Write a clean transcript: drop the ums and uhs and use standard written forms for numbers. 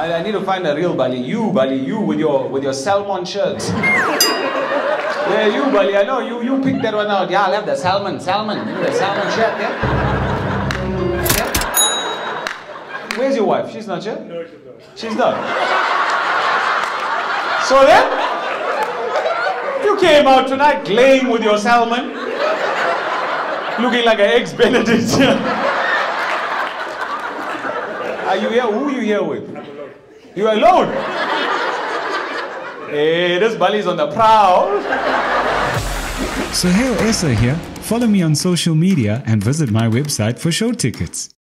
I need to find a real Bali. You with your Sell-mon shirts. Yeah, you Bali. I know you picked that one out. Yeah, I'll have the salmon. Give me the salmon shirt. Yeah. Where's your wife? She's not here. No, she's not. She's not. So then, you came out tonight glaying with your salmon, looking like an ex-Benedict. Are you here? Who are you here with? I'm alone. You are alone? Hey, this Bali's on the prowl. Suhayl Essa here. Follow me on social media and visit my website for show tickets.